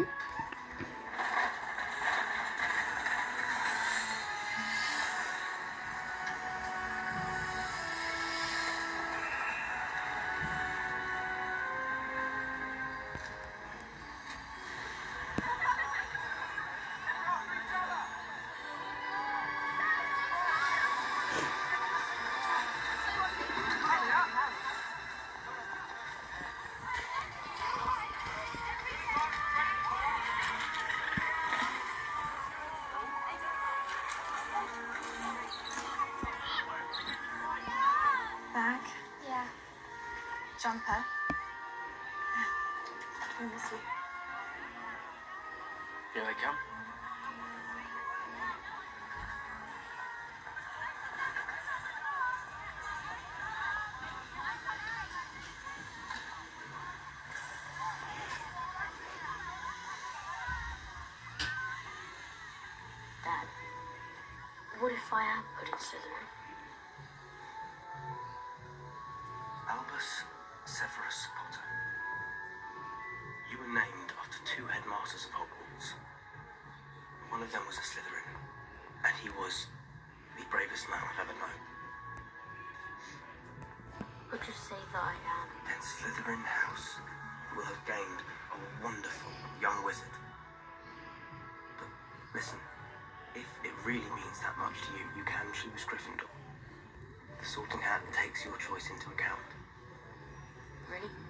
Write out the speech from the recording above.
Bag? Yeah. Jumper? I miss you. Here they come. Dad, what if I am put in Slytherin? Albus Severus Potter. You were named after 2 headmasters of Hogwarts. One of them was a Slytherin, and he was the bravest man I've ever known. Would you say that I am? And Slytherin House will have gained a wonderful young wizard. But listen, if it really means that much to you, you can choose Gryffindor. The Sorting Hat takes your choice into account. Really?